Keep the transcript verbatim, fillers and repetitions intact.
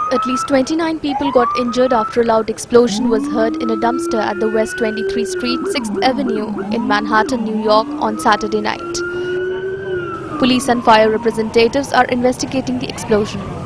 At least twenty-nine people got injured after a loud explosion was heard in a dumpster at the West twenty-third Street, sixth Avenue in Manhattan, New York on Saturday night. Police and fire representatives are investigating the explosion.